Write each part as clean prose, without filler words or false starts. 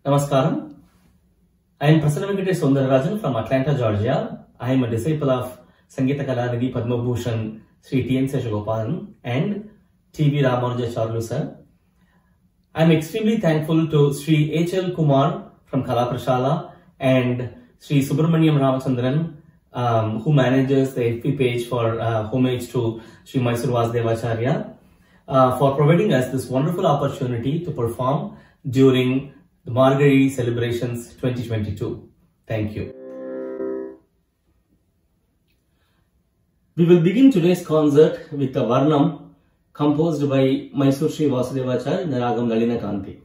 Namaskaram. I am Prasanna Venkatesh Sundararajan from Atlanta, Georgia. I am a disciple of Sangeeta Kalanidhi Padma Bhushan Sri T. N. Seshagopalan and T. V. Ramanujacharlu sir. I am extremely thankful to Sri H. L. Kumar from Kalaprashala and Sri Subramaniam Ramachandran who manages the FB page for homage to Sri Mysore Vasudevacharya for providing us this wonderful opportunity to perform during the Margazhi Celebrations 2022. Thank you. We will begin today's concert with a Varnam composed by Mysore Sri Vasudevacharya in the Ragam Lalina Kanti.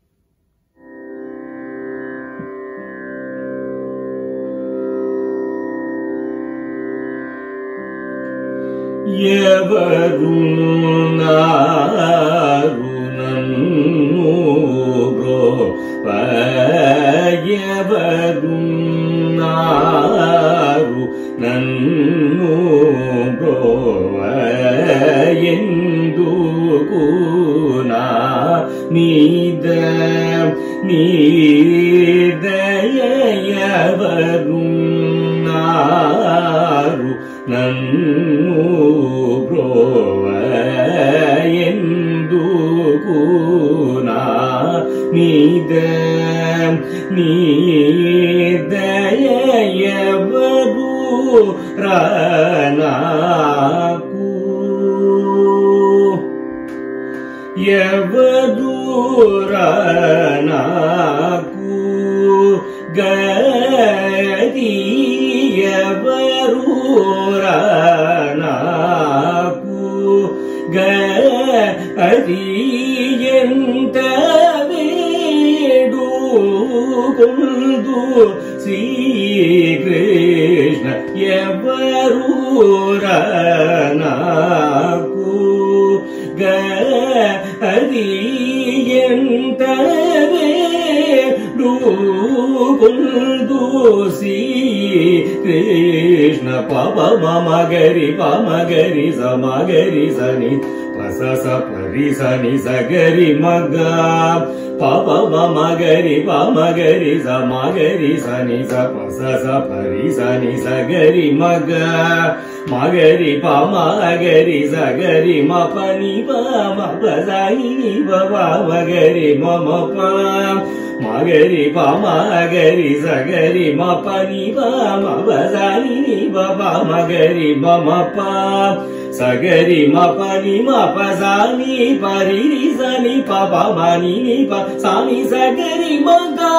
Sagari ma pani ma pa sani pari ri sani pa pa mani ni pa sani sagari ma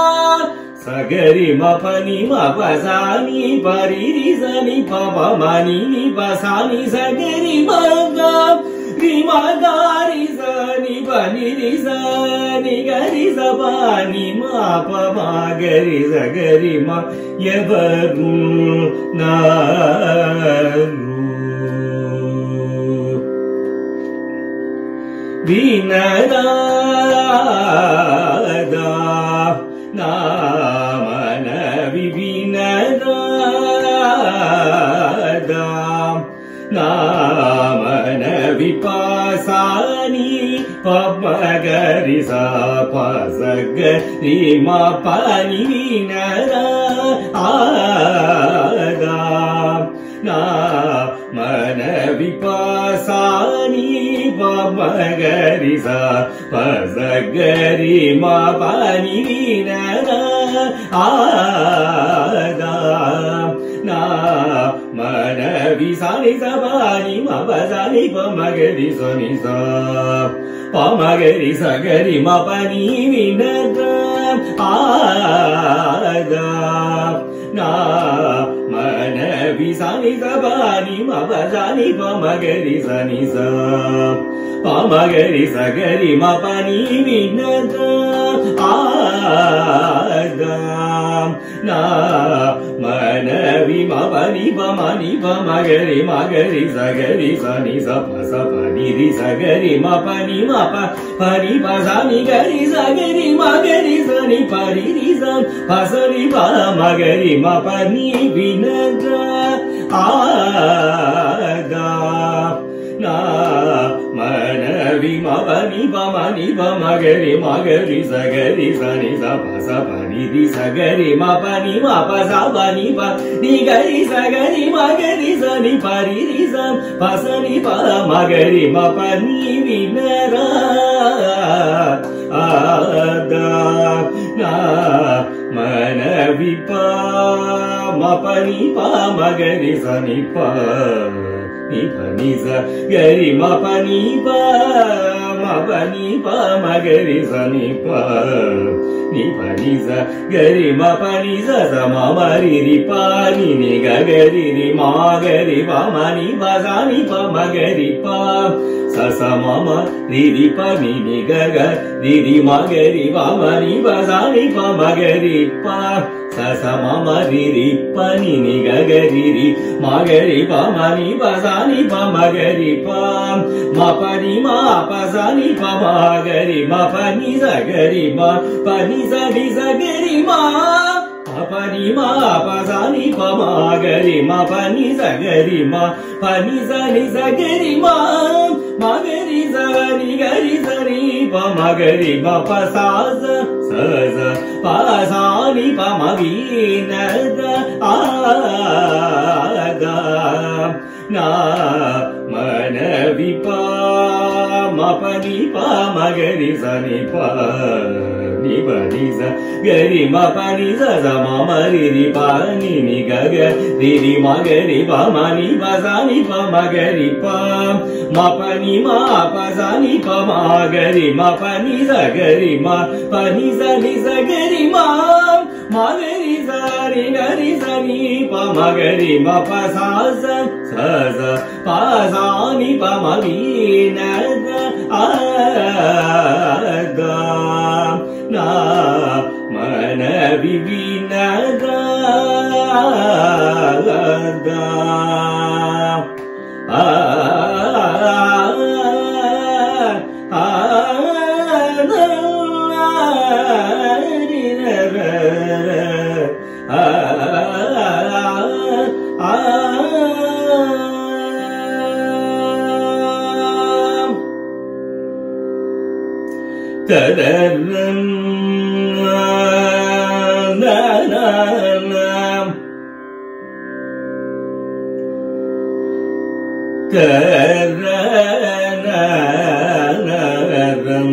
ga sagari ma pani ma pa sani pari ri sani pa pa mani ni pa sani sagari ma ga ri ma ga ri sani pani ri sani ga ri sa pani ma pa ma ga ri sagari ma yavaru na Vinarada Namana Vinarada Namana Vipasani Pamagari Sapasagari Mapani Vinarada Namana Vipasani Pamagari Sapasagari Mapani Vinarada Namana Visani Sabani Mapasani Pamagari Sani Sa Pamagari Sagari Mapani Vinarada Namana Visani Sabani Mapasani Pamagari Sani Sa Pamagari Sagari Mapani Vinarada Namana Vimapani Pamani Pamagari Magari Sagari Sani Sapa Sapani Ri Sagari Mapani Mapa Pani Pasani Gari Sagari Magari Sani Pari Ri San Pasani Pamagari Mapani Vinarada na manavi mavani pamani pamagari magari sagari sani sapa sapa ni sagari mapani mapa sabani pa ni gari sagari magari sani pari rizam pasani pa magari mapani vinara ada na manavi pa mapani pa magari sani pa ni pani sa gari mapani pa mapani pa magari sani pa ni pani sa gari mapani sa sa mamari ri pani ni gari ri magari pa mani pa sani pa magari pa sa sa mama ri pani ni gari ri magari pa mani pa sani pa magari pa sa sa mama ri pani ni gari ri magari pa mani pa sani pa magari pa ma pani ma pa sani pa magari ma pani sa gari ma pani sa gari ma pani ma pa sani pa magari ma pani sa gari ma pani sa gari ma magari sa ni pa magari ma pa sa sa pa sani pa magina da na manavi pa ma pani pa magari sani pa ni pani sa gari ma pani sa sa ma mari ri pani ni gari ri magari pa mani pa sani pa magari pa ma pani ma pa sani pa magari ma pani sa gari ma pani sa gari ma magari sa ni pa magari ma pa sa pa sani pa magina da na manavi vinada da tadaram na na na tadaram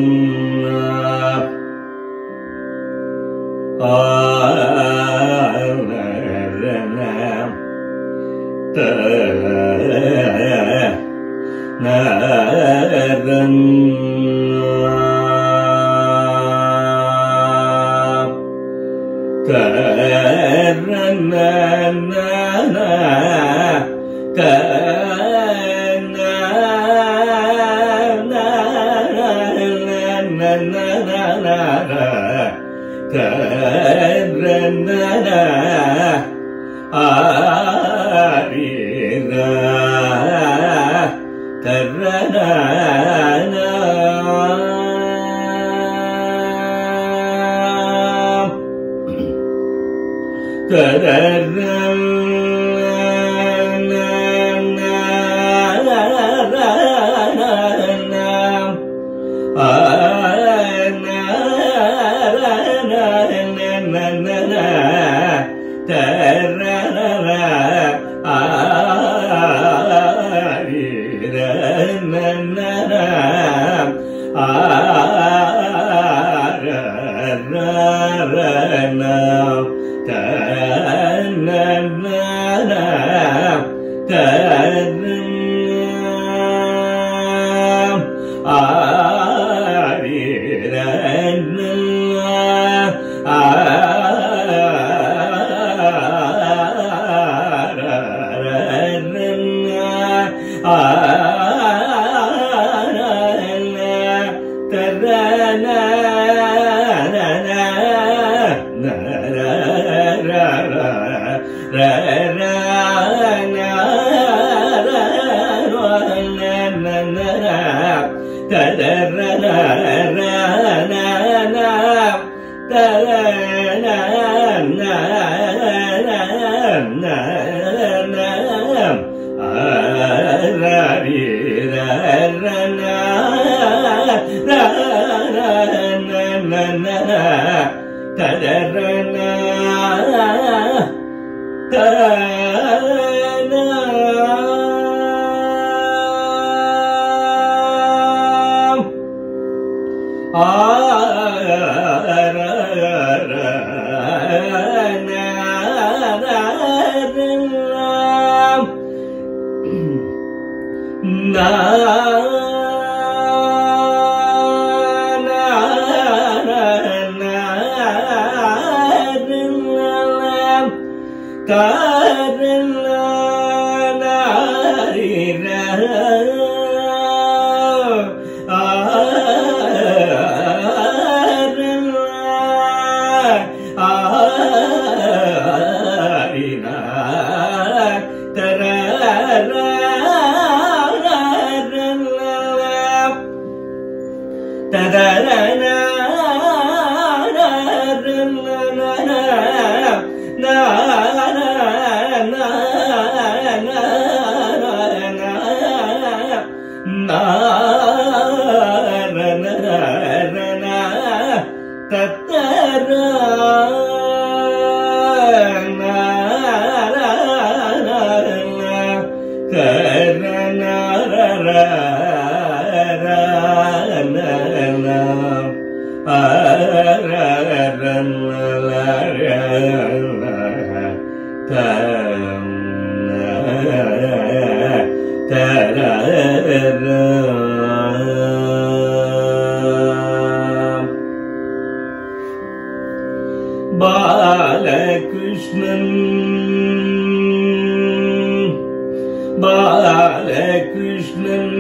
Balakrishnan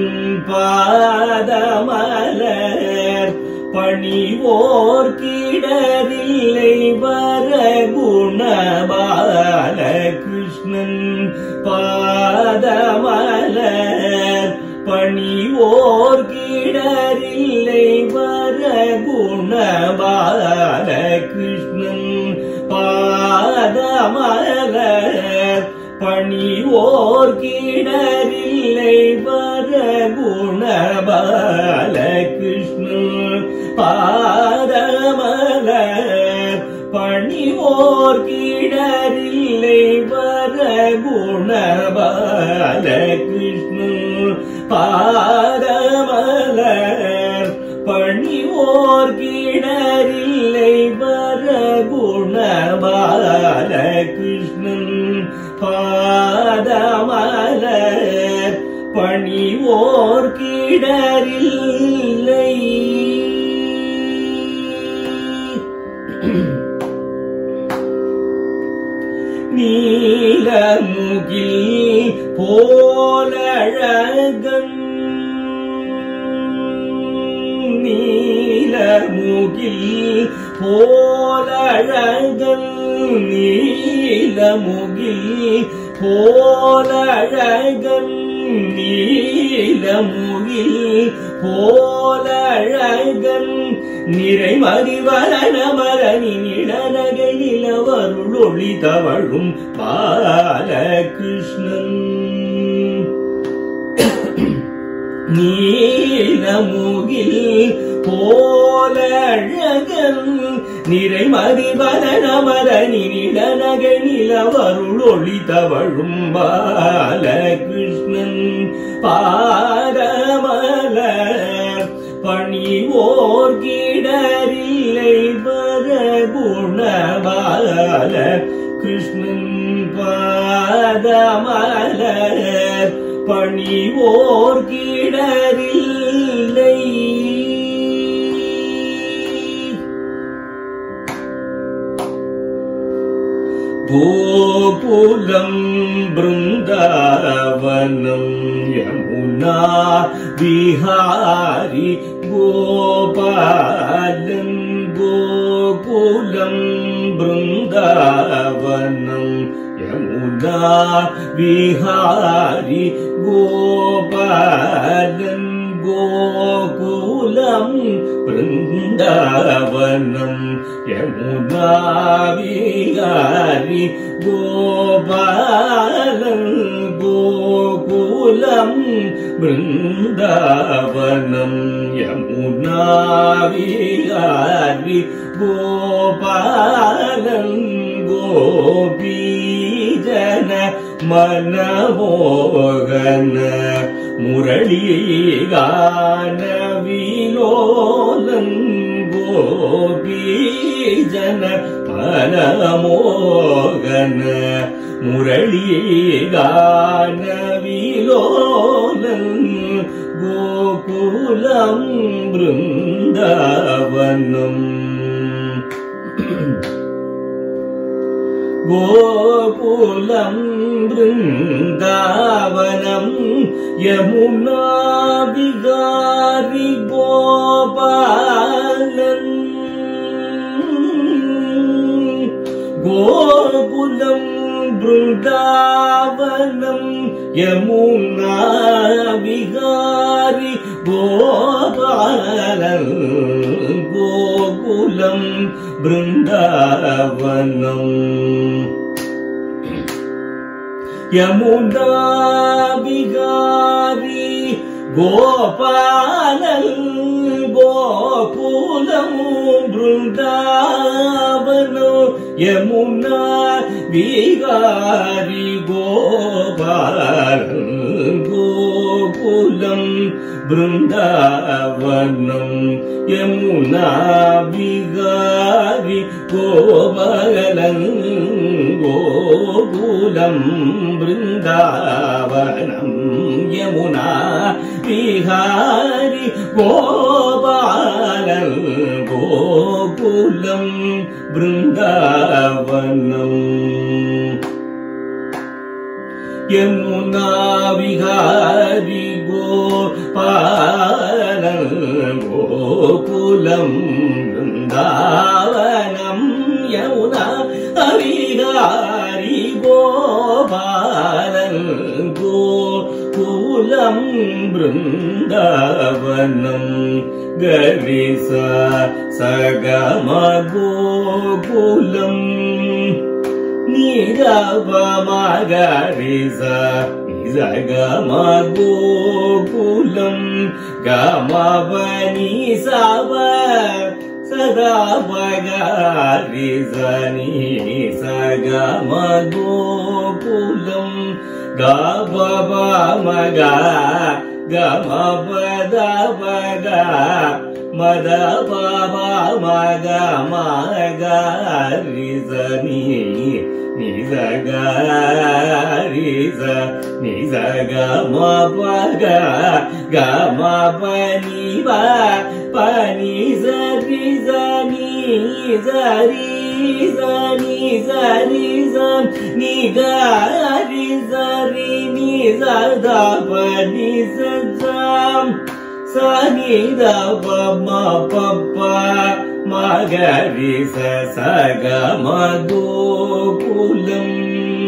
பாதமலர் பணிவோர் கிடரில்லை வரகுண பாலகிருஷ்ணன் பாதமலர் பணிவோர் கிடரில்லை வரகுண பாலகிருஷ்ணன் பாதமலர் பணிவோர் கிடரில்லை வரகுண பாலகிருஷ்ணன் பாதமலர் பணிவோர் கிடரில்லை வரகுண பாலகிருஷ்ணன் பாதமலர் பணிவோர் கிடரில்லை வரகுண பாலகிருஷ்ணன் பாதமலர் பணிவோர் கிடரில்லை. நீலமுகில் போலழகன் நீலமுகில் போலழகன் நீலமுகில் போலழகன் நீலமுகில் போலழகன் நிறைமறிவரணமரணி நிழநகை நிலவருளொளி தவழும் பாலகிருஷ்ணன் நீலமுகில் போலழகன் நிறைமறிவரணமரணி நிழநகை நிலவருளொளி தவழும் பாலகிருஷ்ணன் பாதமலர் பணிவோர் கிடரில்லை வரகுண பாலகிருஷ்ணன் பாதமலர் பணிவோர் கிடரில்லை. கோகுலம் பிருந்தாவனம் யமுனா விஹாரி கோபாலன் கோகுலம் பிருந்தாவனம் யமுனா விஹாரி கோபாலன் கோகுலம் பிருந்தாவனம் யமுனா விஹாரி கோபாலன் கோகுலம் பிருந்தாவனம் யமுனா விஹாரி கோபாலன் கோபீஜன மனமோகன முரளிகான விலோலன் கோபீஜன மனமோகன முரளிகான விலோலன் கோகுலம் பிருந்தாவனம் கோகுலம் பிருந்தாவனம் யமுனா விஹாரி கோபாலன் கோகுலம் பிருந்தாவனம் யமுனா விஹாரி கோபாலன் கோகுலம் பிருந்தாவனம் யமுனா விஹாரி கோபாலன் கோகுலம் பிருந்தாவனம் யமுனா விஹாரி கோபாலன் கோகுலம் பிருந்தாவனம் யமுனா விஹாரி கோபாலன் கோகுலம் பிருந்தாவனம் யமுனா விஹாரி கோபாலன் கோகுலம் பிருந்தாவனம் யமுனா விஹாரி கோபாலன் கோகுலம் பிருந்தாவனம் யமுனா விஹாரி கோபாலன் கோகுலம் பிருந்தாவனம் கரிச சகம கோகுலம் நிரவமகரிச நிசகம கோகுலம் கமபனி சவ சகமகரிச நிசகம கோகுலம் கபபமக கமபதபக மதபபமக மகரிசனி நிசகரிச நிசகமபக கமபனிவ பனிசரிசனி சரிசனி சரிசன் நிகரிசரி நிசதபனி சஜம் சனிதபம பப்ப மகரிச சகம கோகுலம்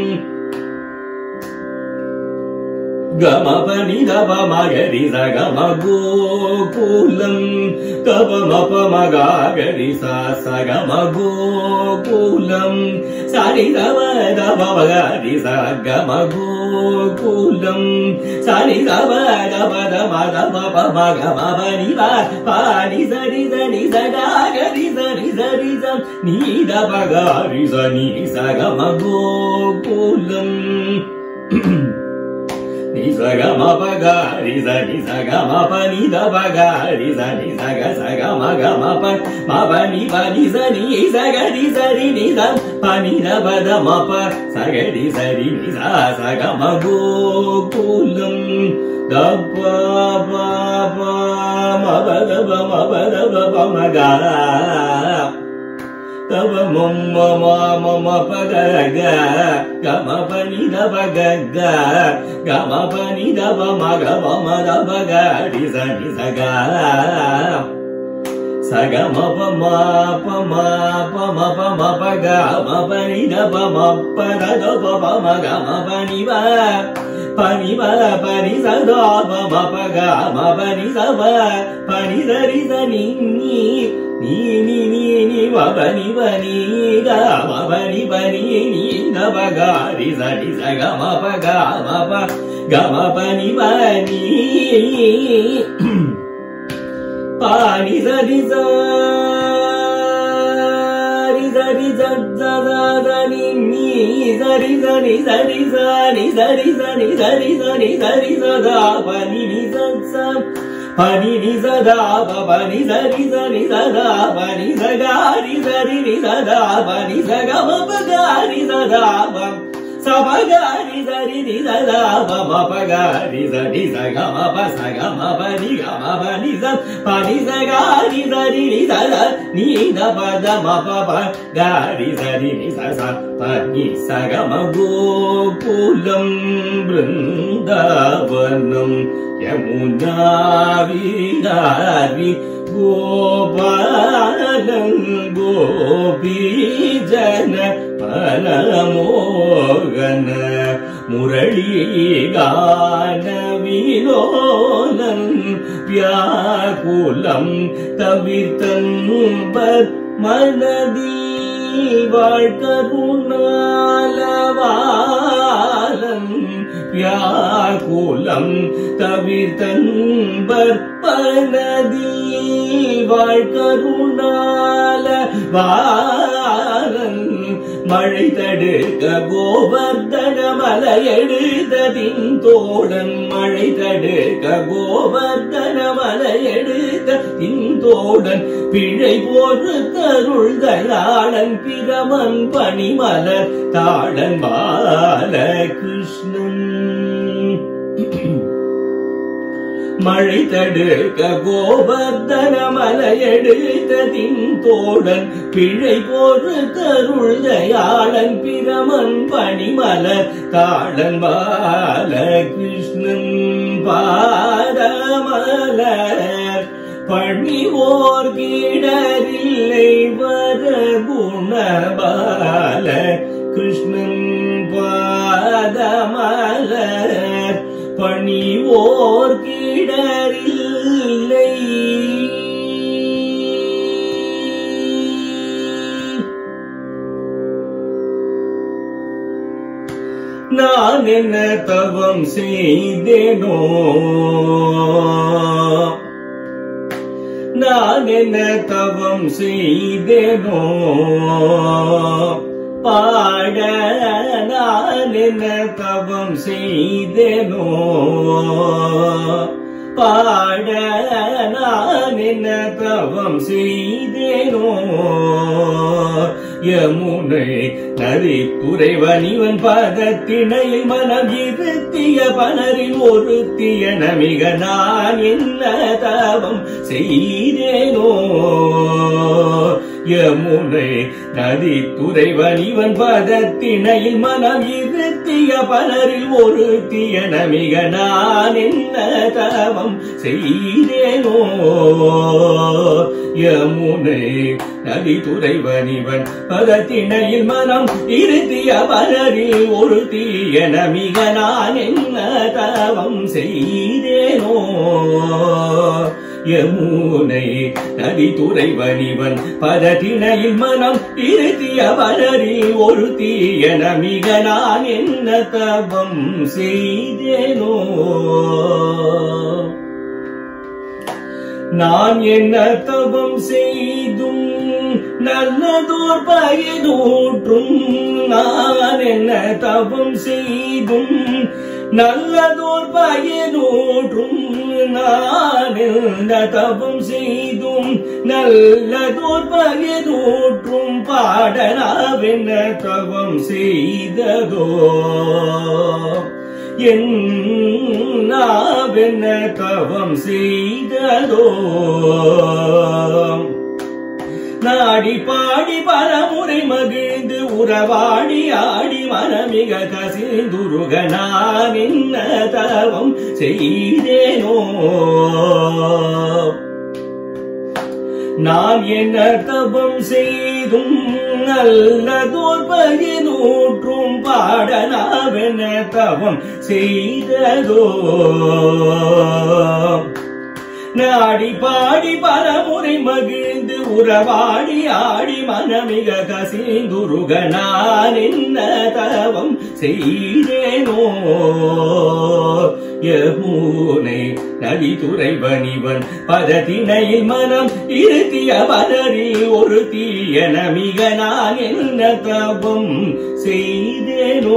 கமபனி தபமகரி சகம கோகுலம் தபமபமகரி சகம கோகுலம் சரிதவ தபமகரி சகம கோகுலம் சரிதவ தபதமதபமகமபனி பாணி சரி சரி சடாகரி சரி சரி சம் நீதபகரி சனி சகம கோகுலம் நிசகமபகரி சனி சகமபனி தபகரி சனி சக சகமகமப மபனி பனி சனி சகரி சரி நிதம் பனி தபதமப சகரி சரி நிசா சகம கோகுலம் தப்ப பப மபதப மபதப மகா தவ மம்ம மம பக கமபனி தபக கமபனி தப மக மம தபக சனி சக சகமப மப மபக மபனி தப மப்ப தப மக மபனி வ pani ma pani sa da ma ma pa ga ma pani sa pa pani sa ri sa ni ni ma pani pani ga ma pani pani ni na pa ga ri sa ga ma pa ga ma pani pani pani sa ri sa ri sa da da ni sa ri sa ni sa ri sa ni sa ri sa ni sa ri sa ni sa ri sa da pani ni sa sa pani ni sa da pani sa ri sa ni sa da pani sa ga ri sa ri ni sa da pani sa ga ma pa ga ri sa da sa pa ga ri sa ri ni sa da ma pa ga ri sa ga ma pa ni ga ma pa ni sa ga ri sa ri ni sa da ni da pa da ma pa ga ri sa ni sa pa ni sa ga ma gokulam vrindavanam yamuna vidari gopalam gopijana panamohana murali gana vilolam vyakulam tavirtan manadi வாழ்கருணாலவாலம் வியாக்குலம் தவிர்த்தன் பற்பனதி வாழ்கருணாலவாலம் மழை தடுக்க கோவர்தன மலையெடுத்ததின் தோழன் மழை தடுக்க கோவர்தன மலையெடுத்ததின் தோழன் பிழை போன்று தருள் தயாளன் பிரமன் பணிமலர் தாளன் பாலகிருஷ்ணன் மழை தடுக்க கோவர்தன மலையெடுத்ததின் தோழன் பிழை போன்று தருள் தயாளன் பிரமன் பணிமலர் தாளன் பாலகிருஷ்ணன் பாதமலர் பணிவோர் கீடரில்லை வர குணபால கிருஷ்ணன் பாதமலர் பணிவோர் கீடரில்லை நான் என்ன தவம் செய்தேனோ நான் என்ன தவம் செய்தேனோ பாட நான் என்ன தவம் செய்தேனோ பாட நான் என்ன தவம் செய்தேனோ யமுனை நதி துறைவனிவன் பதத்திணையில் மனம் இருத்திய பலரில் ஒருத்திய நமிக நான் என்ன தவம் செய்தேனோ யமுனை நதி துறைவனிவன் பதத்திணையில் மனம் இருத்திய பலரில் ஒருத்திய நமிக நான் என்ன தவம் செய்தேனோ யமுனை நதி துறைவனிவன் பதத்திணையில் மனம் இருத்திய பலரில் ஒருத்திய நமிக நான் என்ன தவம் செய்தேனோ யமுனை நதி துறைவனிவன் பதத்திணையில் மனம் இருத்திய பலரில் ஒருத்திய நமிக நான் என்ன தவம் செய்தேனோ நான் என்ன தவம் செய்தும் நல்லதோர் பயனூற்றும் நான் என்ன தவம் செய்தும் நல்லதோர் பயனூற்றும் நான் என்ன தவம் செய்தும் நல்லதோர் பயனூற்றும் பாடலாவென்ன தவம் செய்ததோ என்னாவென்ன தவம் செய்ததோ நாடி பாடி பலமுறை மகிழ்ந்து உறவாடி ஆடி மனமிக கசிந்துருக நான் என்ன தவம் செய்தேனோ நான் என்ன தவம் செய்தும் நல்லதோர் பயனூற்றும் பாடலாவென்ன என்ன தவம் செய்ததோ நாடி பாடி பலமுறை மகிழ்ந்து உறவாடி ஆடி மனமிக கசிந்துருக நான் என்ன தவம் செய்தேனோ யமுனை நதி துறைவனிவன் பதத்தினையில் மனம் இருத்திய பலரில் ஒரு தீயன மிக நான் என்ன தவம் செய்தேனோ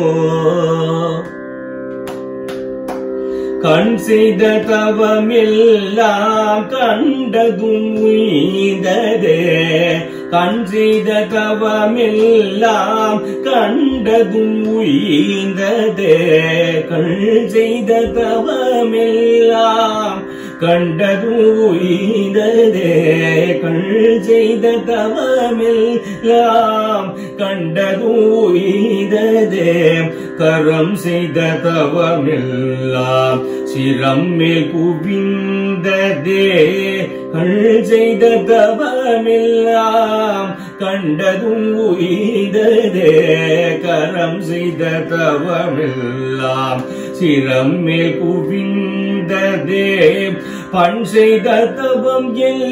கண் செய்த தவமெல்லாம் கண்டதும் உய்ந்ததே கண் செய்த தவமெல்லாம் கண்டதும் உய்ந்ததே கண் செய்த தவமெல்லாம் கண்டதும் உய்ந்ததே கண் செய்த தவமெல்லாம் கண்டதும் உய்ந்ததே கரம் செய்த தவமெல்லாம் சிரம் மேல் குவிந்ததே கண் செய்த தவமெல்லாம் கண்டதும் உய்ததே கரம் செய்த தவமெல்லாம் சிரம் மேல் குவிந்ததே பண் செய்த தவம்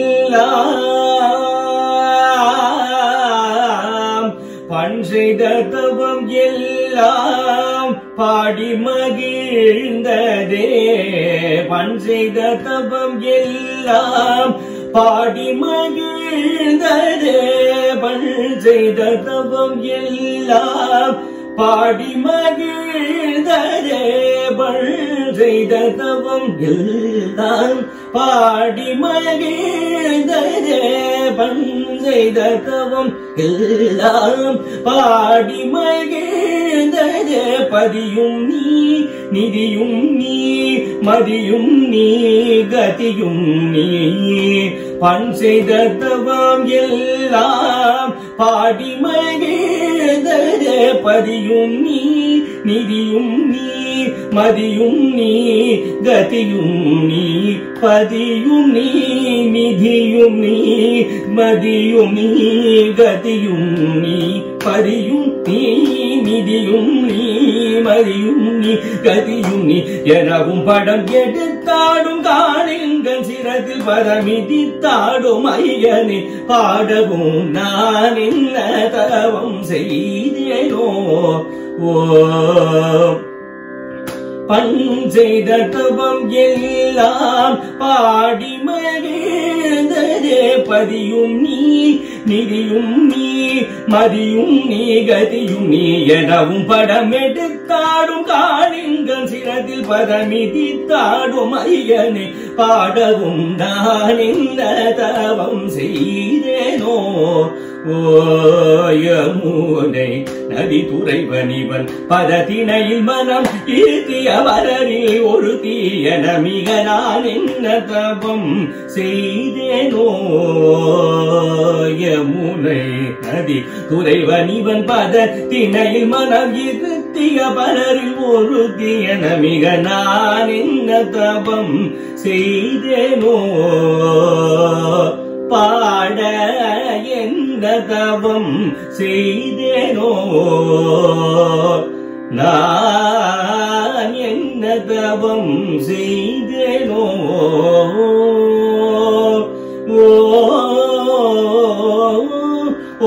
எல்லாம் பண் செய்த தவம் எல்லாம் பாடி மகிழ்ந்ததே பண் செய்த தவம் எல்லாம் பாடி மகிழ்ந்ததே பண் செய்த தவம் எல்லாம் பாடி மகிழ்ந்ததே பண் செய்த தவம் எல்லாம் பாடி மகிழ்ந்ததே பண் செய்த தவம் எல்லாம் பாடி மகிழ்ந்ததே பதியும் நீ நிதியும் நீ மதியும் நீ கதியும் நீ பண் செய்த தவம் எல்லாம் பாடி மகிழ்ந்ததே பதியும் நீ நிதியும் நீ மதியும் நீ கதியும் நீ பதியும் நீ நிதியும் நீ மதியும் நீ கதியும் நீ பதியும் நீ நிதியும் நீ மதியும் நீ கதியும் நீ எனவும் படம் எடுத்தாடும் காணிங்கள் சிரத்தில் பதமிதித்தாடும் ஐயனை பாடவும் நான் என்ன தவம் செய்தேனோ ஓ பண் செய்த தவம் எல்லாம் பாடி மகிழ்ந்ததே பதியும் நீ நிதியும் நீ மதியும் நீ கதியும் நீ எனவும் படம் எடுத்தாடும் காணிங்கள் சிரத்தில் பதமிதித்தாடும் ஐயனை பாடவும் நான் என்ன தவம் செய்தேனோ யமுனை நதி துறைவனிவன் பதத்தினையில் மனம் இருத்திய வரரில் ஒரு தீயன மிக நான் என்ன தவம் செய்தேனோ யமுனை நதி துறைவனிவன் பதத்தினையில் மனம் இருத்திய வரரில் ஒரு தீயன மிக நான் என்ன தவம் செய்தேனோ பாட என்ன தவம் செய்தேனோ நான் என்ன தவம் செய்தேனோ ஓ ஓ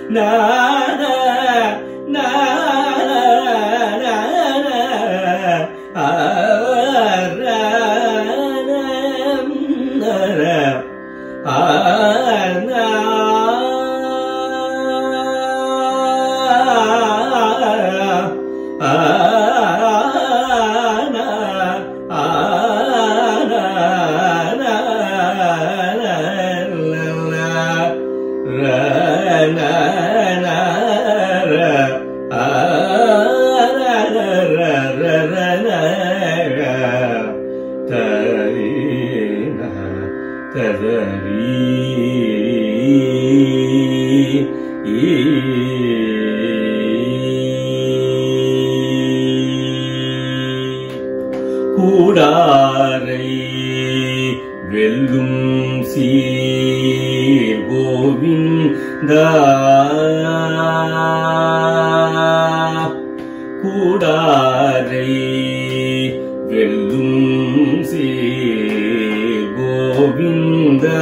na na கூடாரை வெல்லும் சீர் கோவிந்தா கூடாரை வெல்லும் சீர் கோவிந்தா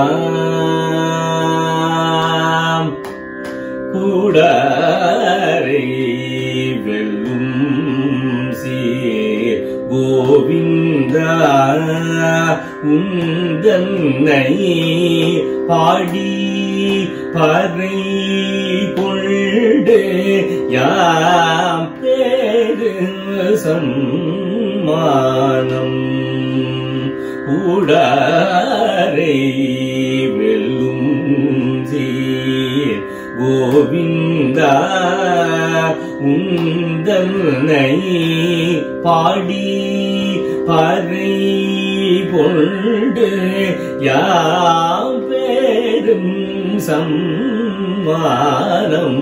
கூடாரை வெல்லும் சீர் கோவிந்தா உந்தன்னை பாடி பறை கொண்டு யாம் பேரு சம்மானம் கூடாரை வெல்லும் சீர் கோவிந்தா உந்தன்னை பாடி பறை கொண்டு யாம் பெரும் சம்மானம்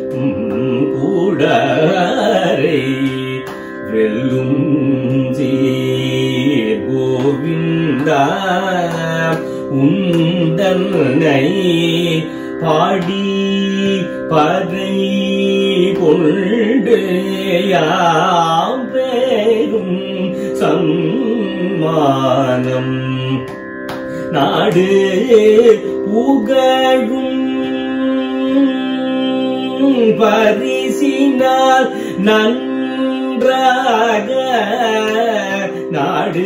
கூடாரை வெல்லும் சீர் கோவிந்தா உந்தன்னை பாடி பறை கொண்டு யாம் பெரும் சம்மானம் நாடு புகழும் பரிசினால் நன்றாக நாடு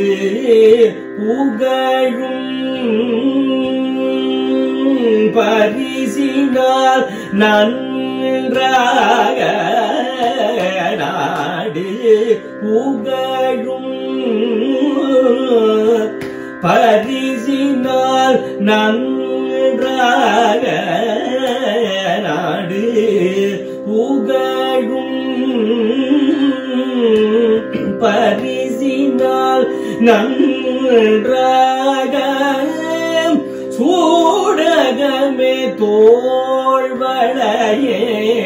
புகழும் பரிசினால் நன்றாக நாடு புகழும் பரிசினால் நன்றாக நாடு புகழும் பரிசினால் நன்றாக சூடகமே தோள்வளையே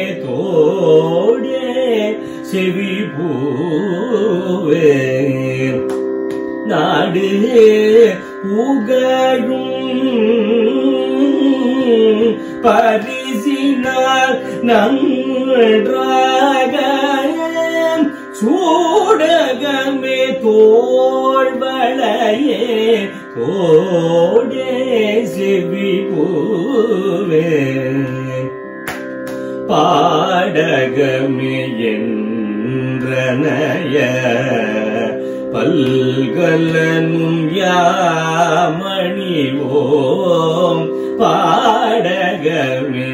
தோடே செவி பூவே நாடு புகழும் பரிசினால் நன்றாக சூடகமே தோள்வளையே தோடே செவி பூவே பாடகமே என்றனைய பல்கலனும் யாமணிவோம் பாடகமே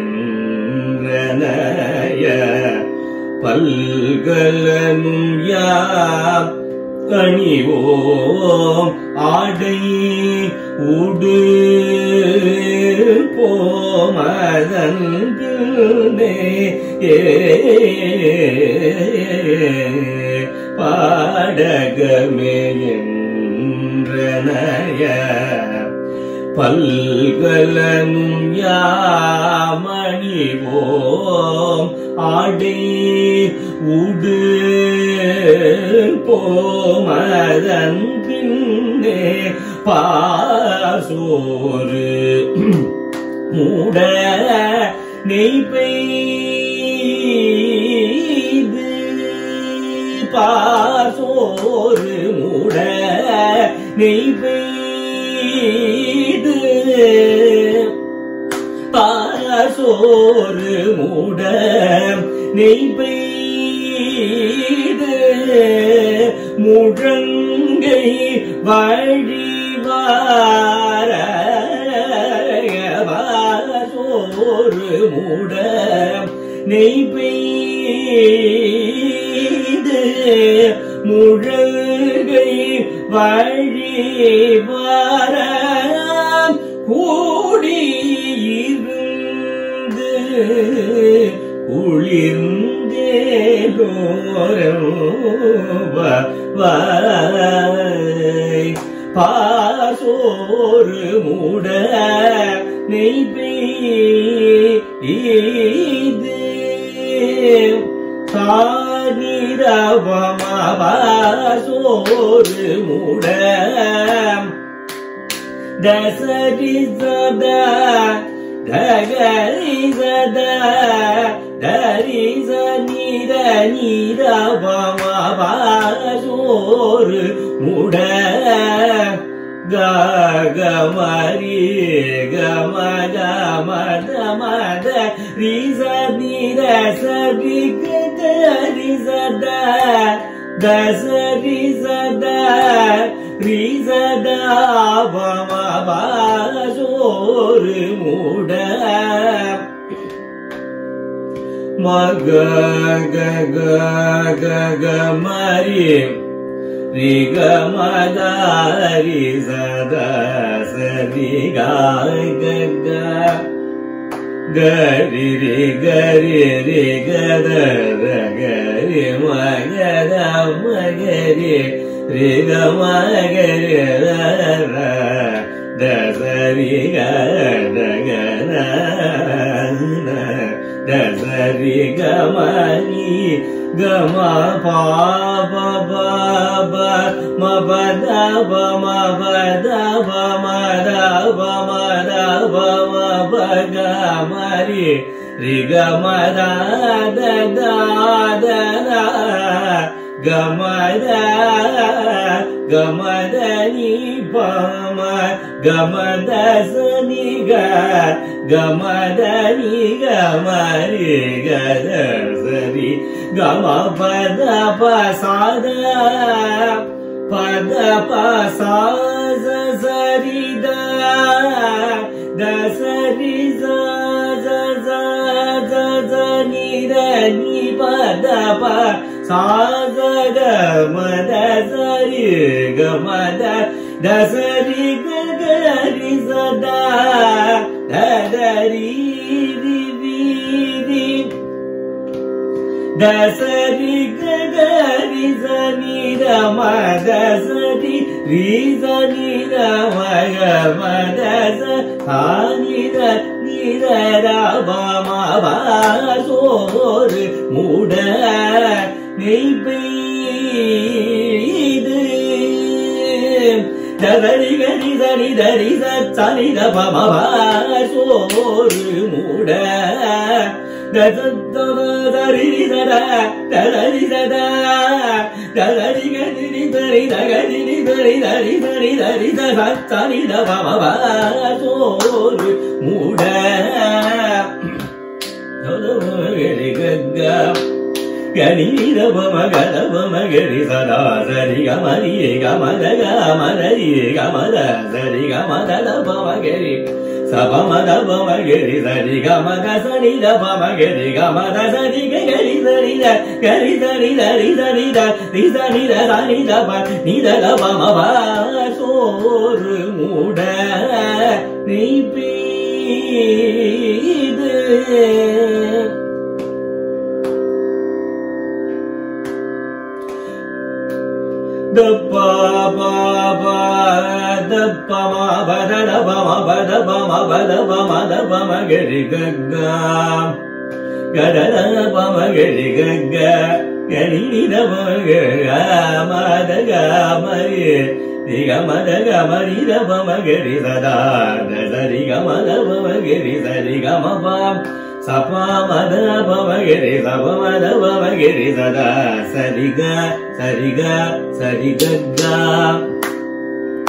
என்றனைய பல்கலனும் யாம் அணிவோம் ஆடை உடு போமதன் பாடகமே என்றனைய பல்கலனும் யாமணிவோம் ஆடை உடு போமதன் பின்னே பாசோறு மூட நெய்பெய்து பாசோறு மூட நெய்பெய்து பாசோறு பாசோறு மூட நெய் பெய்து முழங்கை வழிவார பாசோறு மூட நெய் பெய்து முழங்கை வழிவார கூடியிருந்து குளிர்ந்தேலோரவாய் பாசோறு மூட நெய் பெய்து சானிரவமா பாசோறு மூட தசரி சதா தகரி சதா தரி சனிர நீரவமா பாசோறு மூட கமரி கம கமத மத ரிச நிர சரி கரி சதா தசரி சதா ரிசதா பாசோறு மூட மக க மரி ரி க மரி சதா சரி கரி ரி கத கரி மகத மகரி ரி க மகரி தசரி தசரி கமரி கம பாப பாப மபத மபத மத மத மபக மரி ரி கமத தத கமத கமத நீ பம கமத சனி கமத நீ கமரி கத சரி கம பத பசாத பத பசாத சரித தசரி நிர நீ பத ப சாத கமத சரி கமத தசரி கரி சதா தரி ரி தசரி கரி சனி ரம தசரி ரி சனி ரம மத சானிர நிர ரம பாசோறு மூட நெய் பெய்து தரி கரி சனி தரி சனி ரம பாசோறு மூட தரி சதா தரி சதா தரி கரி தரி தரி தரி தரி தரி தரி சனி ரம பாசோறு மூட கரி ரம கரி சதா சரி கமரி கமத கமரி கமத சரி கமத கரி சபமத பமகரி சரி கமத சரி பமகரி கமத சரி கரி சரி கரி சரி தரி சரி ரி சரி சரி தப நித பம பாசோறு மூட நெய் பெய்து தப்பா பாபா தப்பமா பதல பம பத பம பத பம த பம கரி கங்கா கடல பம கரி கங்கா கரி நித மத கமரி ரி கமத கமரி த பம கரி சதா சரி கமத பம கரி சரி கம பம் சபா மத பம கரி சப மத பம கரி சதா சரி க சரி க சரி கங்கா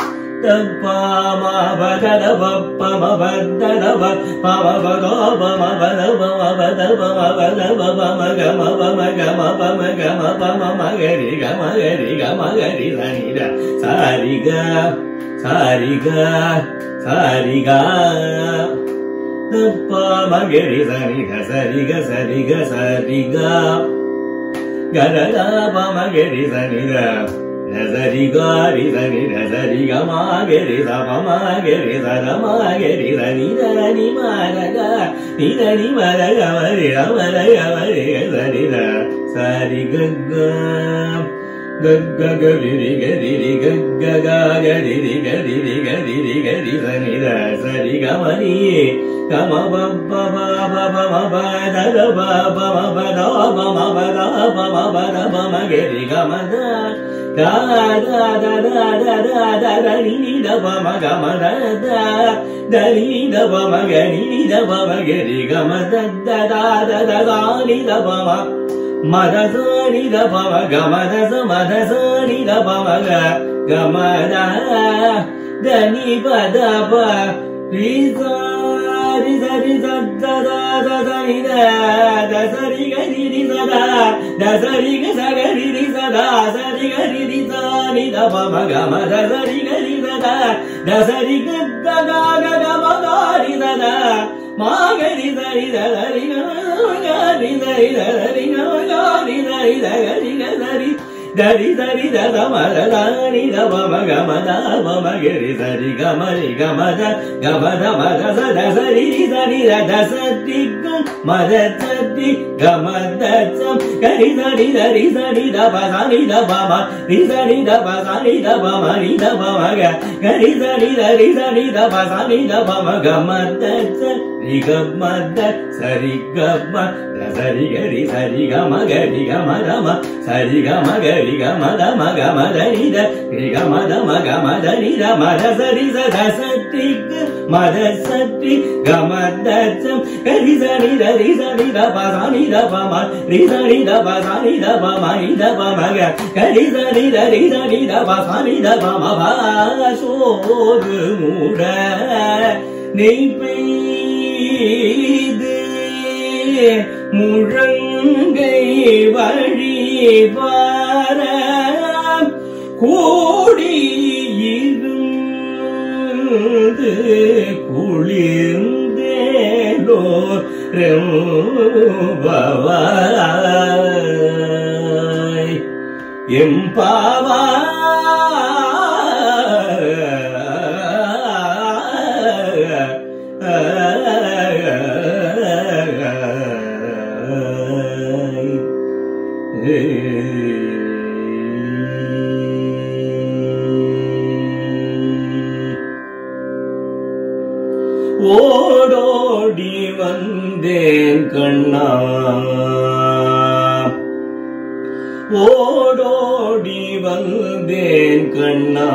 முழங்கை வழிபார கூடியிருந்து குளிர்ந்தேலோ ரெம்பவாய் எம்பாவா ஓடோடி வந்தேன் கண்ணா, ஓடோடி வந்தேன் கண்ணா,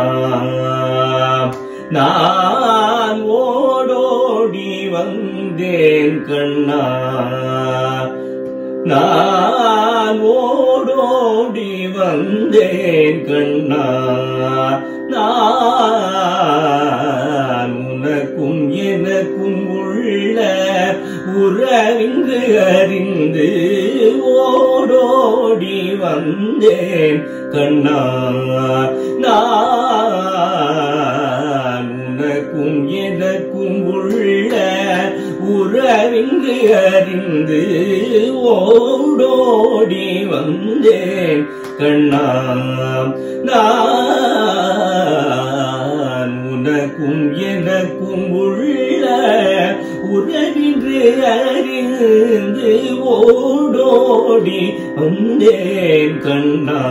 நான் ஓடோடி வந்தேன் கண்ணா, நான் ஓடோடி வந்தேன் கண்ணா, நான் உனக்கும் எனக்கும் உள்ள உறவின்று அறிந்து ஓடோடி வந்தேன் கண்ணா, நான் உனக்கும் எனக்கும் உள்ள உறவின்று அறிந்து ஓடோடி வந்தேன் கண்ணா, நான் உனக்கும் எனக்கும் உள்ள உறவின்று அறிந்து ஓடோடி வந்தேன் கண்ணா,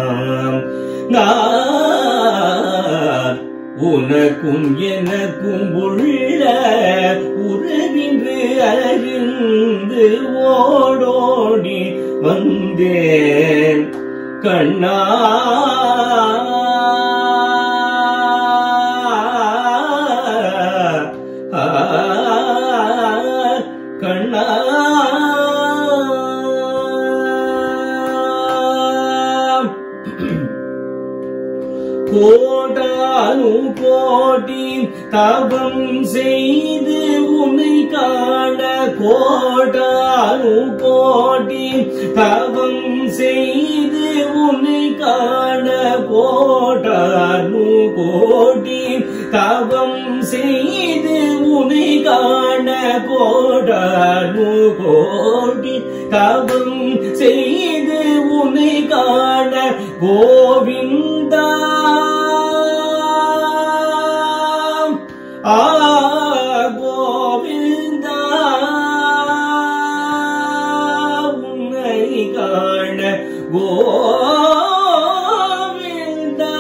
நான் உனக்கும் எனக்கும் உள்ள உறவின்று அறிந்து ஓடோடி வந்தேன் கண்ணா. கண்ணா கோடானு கோடி தவம் செய்து உன்னை காண கோடானு கோடி தவம் செய்து உன்னை காண கோடானு கோடி தவம் செய்து உன்னை காண கோடானு கோடி தவம் செய்து உன்னை காண கோவிந்தா கோவிந்தா உன்னை காண கோவிந்தா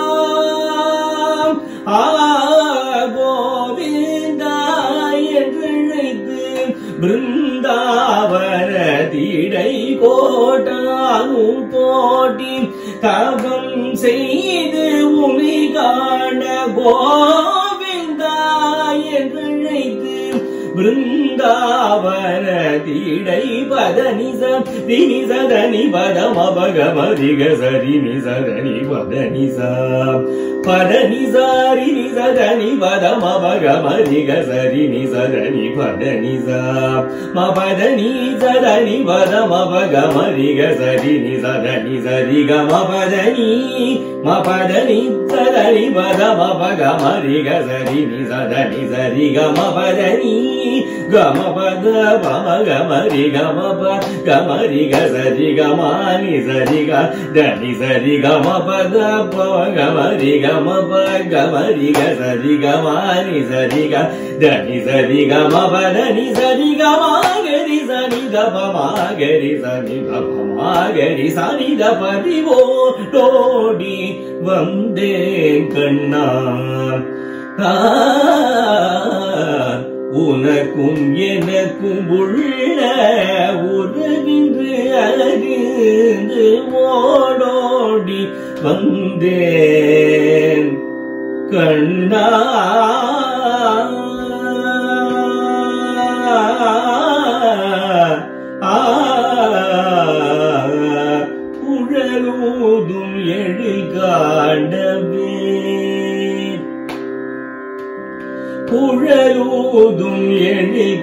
கோவிந்தா என்றழைத்து பிருந்தாவன தீடை கோடானு கோடி தவம் செய்து உன்னை காண கோவிந்தா என்றழைத்து பிருந்தாவன தீடை பதனிச தினிசதனி பதமபகமரிக சரி நிசதனி பதனிசா பதனிசாரி நிசதனி பதமபகமரிக சரி நிசதனி பதனிசா மபதனி சதனி பதமபகமரிக சரி நிசதனி சரி கமபதனி மபதனி சதனி பதமபகமரிக சரி நிசதனி சரி கமபதனி கமபத பமகமரி கமப கமரி கசரி கமானி சரி கனி சரி கமபத பமகமரி கமப கமரி கசரி கமானி சரி கனி சரி கமபதனி சரி கமாகரி சனி தபமாகரி சனி தபமாகரி சனி தபதிவோ டோடி வந்தேன் கண்ணா உனக்கும் எனக்கும் உள்ள உறவின்று அறிந்து ஓடோடி வந்தேன் கண்ணா புழலூதும் எழில் காண்டவே புழலூதும் எழில்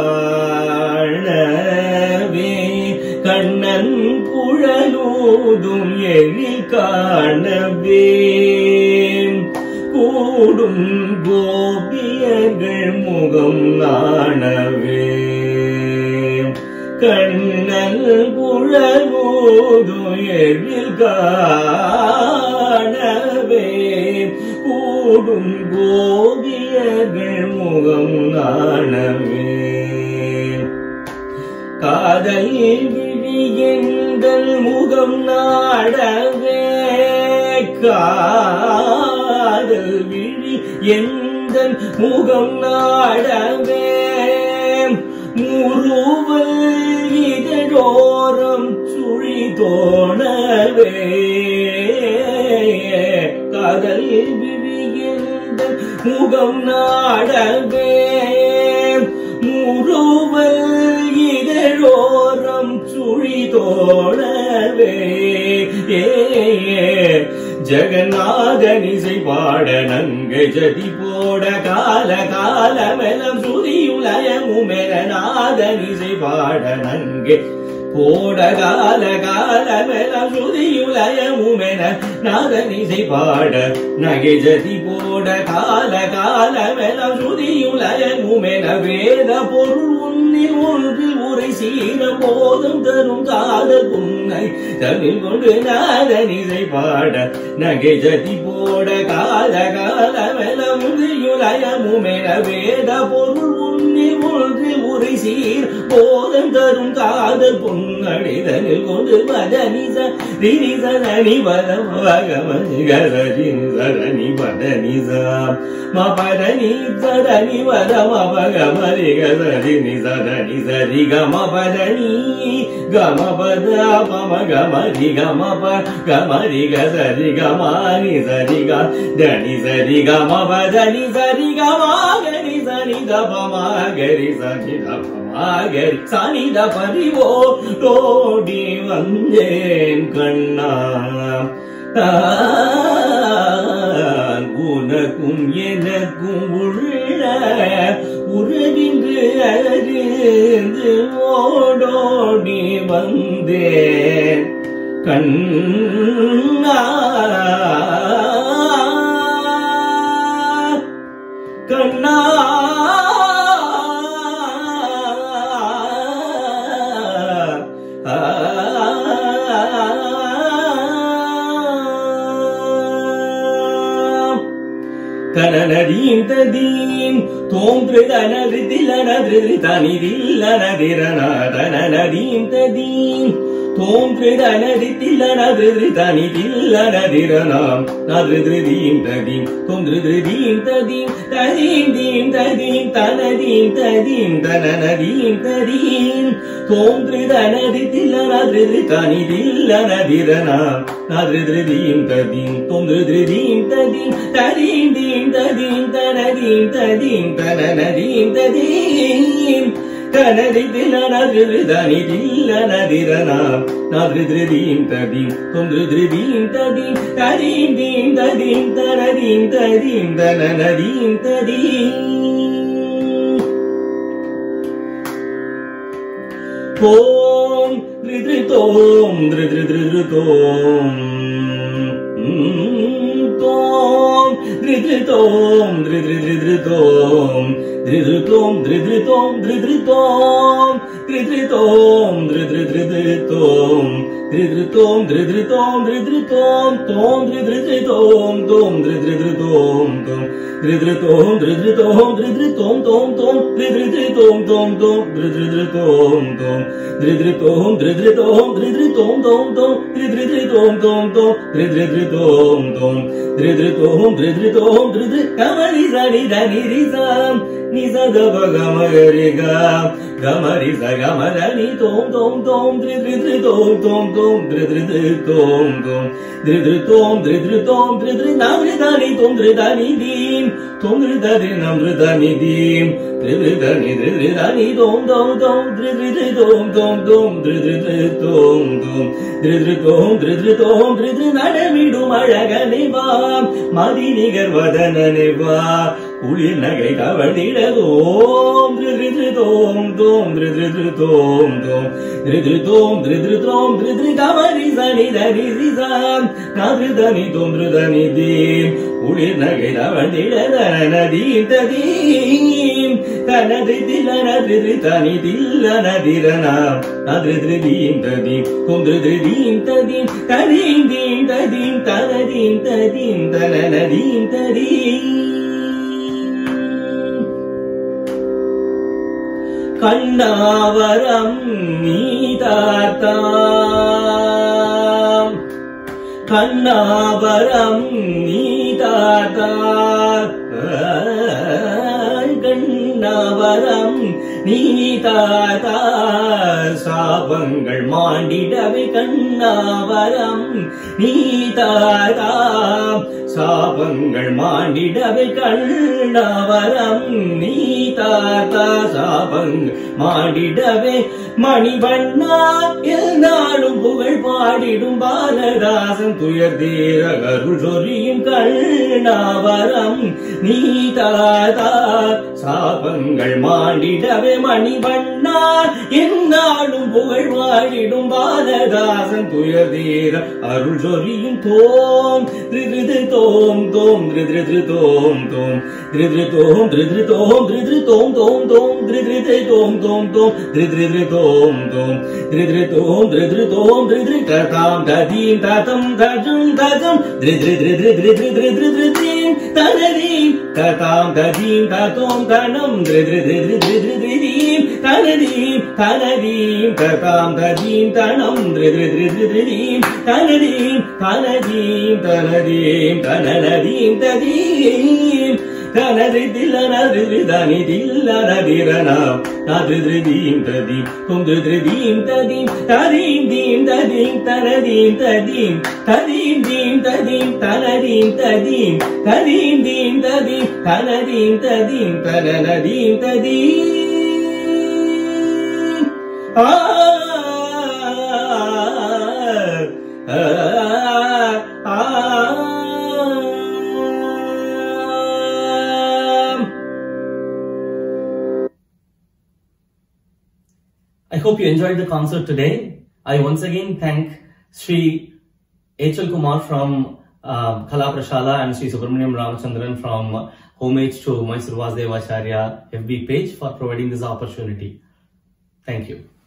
காணவே கண்ணன் புழலூதும் எழில் காணவே கூடும் கோபியர்கள் முகம் நாணவே கண்ணன் புழலூதும் எழில் காணவே கூடும் கோபியர்கள் முகம் நாணவே காதல் விழியெங்கள் முகம் நாடவே காதல் விழி எங்கள் முகம் நாடவே முருவல் இதழோரம் சுழி தோணவே காதல் விழியெங்கள் முகம் நாடவே முருவல் இதழோரம் சுழி தோணவே ஜெகநாதனிசை பாட நங்கை ஜதி போட கால காலமெலம் சுதியுலயமுமென நாதனிசை பாட நங்கை போட கால காலமெலம் சுதியுலயமுமென நாதனிசை பாட நகை ஜதி போட கால காலமெலம் சுதியுலயமுமென வேத பொருள் உன்னில் ஒன்றில் உரை சீர போதும் தரும் காதல் புன்னை தமிழ் கொண்டு நாதனிசை பாட நகை ஜதி போட கால காலமெலம் சுதியுலயமுமென வேத பொருள் உன்னில் ஒன்றில் உரை சீர் போதும் தரும் காதல் புன்னடிதனில் கொண்டு பதனிச தினிசனி பதமகமரி கசரி பதனிசா மபதனி சதனி பதமபகமரி கசரி நிசதனி சரி கமபதனி கமபத பமகமரி கமப கமரி கசரி கமானி சரி கனி சரி கமபதனி சரி கமாகரி சனி தபமாகரி சனி தபமாகரி சனி தபதிவோ டோடி வந்தேன் கண்ணா உனக்கும் எனக்கும் உள்ள உறவின்று அறிந்து ஓடோடி வந்தேன் கண்ணா கண்ணா கனநதீம் ததீம் தோன்றுதனதில்லனதில்லனதிரனா தனநதீம் ததீம் தோன்றுதனதில்லனதில்லனதிரனாம் நதிரதீம் ததீம் தோன்றுதீம் ததீம் ததீம் தீம் ததீம் தனதீம் ததீம் தனநதீம் ததீம் தோன்றுதனதில்லனதில்லனதிரனாம் நதிரதீம் ததீம் தோன்றுதீம் ததீம் ததீம் தீம் ததீம் தனதீம் ததீம் தனநதீம் ததீம் தனதில்லனதில்லனதிரனாம் நதிரதீம் ததீம் தோன்றுதீம் ததீம் ததீம் தீம் ததீம் தனதீம் ததீம் தனநதீம் ததீம் ஓம் த்ரித்ரிதோம் த்ரித்ரித்ரிதோம் தோம் த்ரித்ரிதோம் த்ரித்ரித்ரிதோம் த்ரித்ரிதோம் த்ரித்ரிதோம் த்ரித்ரிதோம் த்ரித்ரிதோம் த்ரித்ரித்ரிதோம் த்ரித்ரிதோம் த்ரித்ரிதோம் த்ரித்ரிதோம் தோம் த்ரித்ரித்ரிதோம் தோம் த்ரித்ரித்ரிதோம் தோம் த்ரித்ரிதோம் த்ரித்ரிதோம் த்ரித்ரிதோம் தோம் தோம் த்ரித்ரித்ரிதோம் தோம் தோம் த்ரித்ரித்ரிதோம் தோம் த்ரித்ரிதோம் த்ரித்ரிதோம் த்ரித்ரிதோம் தோம் தோம் த்ரித்ரித்ரிதோம் தோம் தோம் த்ரித்ரித்ரிதோம் தோம் த்ரித்ரிதோம் த்ரித்ரிதோம் த்ரித்ரி கமரி சரி தனி ரிசாம் நிசதப கமகரிகா கமரி சகமதனி தோம் தோம் தோம் த்ரித்ரித்ரிதோம் தோம் தோம் த்ரித்ரித்ரிதோம் தோம் த்ரித்ரிதோம் த்ரித்ரிதோம் த்ரித்ரி நம்ரிதனி தோம் த்ரிதனி தீம் தோம் த்ரிதரி நம்ரிதனி தீம் த்ரித்ரிதனி த்ரித்ரிதனி தோம் தோம் தோம் த்ரித்ரித்ரிதோம் தோம் தோம் த்ரித்ரித்ரிதோம் தோம் த்ரித்ரிதோம் த்ரித்ரிதோம் த்ரித்ரி நடமிடும் அழகனை வா மதி நிகர் வதனனை வா குளிர் நகை கவடிடதோம் த்ரித்ரித்ரிதோம் தோம் த்ரித்ரித்ரிதோம் தோம் த்ரித்ரிதோம் த்ரித்ரிதோம் த்ரித்ரி கமரி சனி தனி ரிசாம் நதிர்தனி தோம் த்ரிதனி தீம் குளிர் நகை கவடிடதனதீம் ததீம் தனதில்லனதிரிதனி தில்லனதிரனாம் நதிர்தீம் ததீம் தோம் த்ரிதீம் ததீம் ததீம் தீம் ததீம் தனதீம் ததீம் தனநதீம் ததீம் கண்ணாவரம் நீதாத்தாம் கண்ணாவரம் நீதாத்தாம் கண்ணாவரம் நீதாத்தா சாபங்கள் மாண்டிடவே கண்ணாவரம் நீதாத்தா சாபங்கள் மாண்டிடவே கண்ணாவரம் நீதாத்தா சாபங்கள் மாண்டிடவே மணிவண்ணா என்னாலும் புகழ் பாடிடும் பாலதாசன் துயர் தீர அருள் சொரியும் கண்ணாவரம் நீதாத்தா சாபங்கள் மாண்டிடவே மணிவண்ணா என்னாலும் புகழ் பாடிடும் பாலதாசன் துயர் தீர அருள் சொரியும் தோம் த்ரித்ரிதோம் தோம் த்ரித்ரித்ரிதோம் தோம் த்ரித்ரிதோம் த்ரித்ரிதோம் த்ரித்ரிதோம் தோம் தோம் த்ரித்ரித்ரிதோம் தோம் தோம் த்ரித்ரித்ரிதோம் தோம் த்ரித்ரிதோம் த்ரித்ரிதோம் த்ரித்ரி ததாம் ததீம் ததம் தஜம் தஜம் த்ரித்ரித்ரித்ரித்ரித்ரித்ரித்ரித்ரீம் தனதீம் ததாம் ததீம் ததோம் தனம் த்ரித்ரித்ரித்ரித்ரித்ரித்ரீம் தனதீம் தனதீம் ததாம் ததீம் தனம் த்ரித்ரித்ரித்ரித்ரீம் தனதீம் தனதீம் தனதீம் தனநதீம் ததீம் தனதில்லனதிரிதனி தில்லனதிரனாம் நதிரதீம் ததீம் தோன்றுதீம் ததீம் ததீம் தீம் ததீம் தனதீம் ததீம் ததீம் தீம் ததீம் தனதீம் ததீம் ததீம் தீம் ததீம் தனதீம் ததீம் தனநதீம் ததீம் I hope you enjoyed the concert today. I once again thank Sri H.L. Kumar from Kala Prashala and Sri Subramaniam Ramachandran from Homage to Mysore Vasudevacharya FB page for providing this opportunity. Thank you.